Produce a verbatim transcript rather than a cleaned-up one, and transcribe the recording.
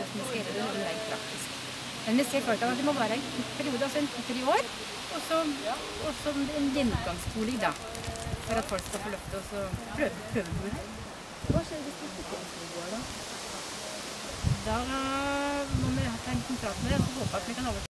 hvordan vi skal gjøre det rent praktisk. Men vi ser for oss at det må være en periode, altså en to-tre år, og så, og så en gjennomgangsbolig da, for at folk skal få lov til å prøve, prøve bo her. Hva skjer hvis det ikke går da? Da må vi ha en liten prat med det, og så håpe at vi kan overta.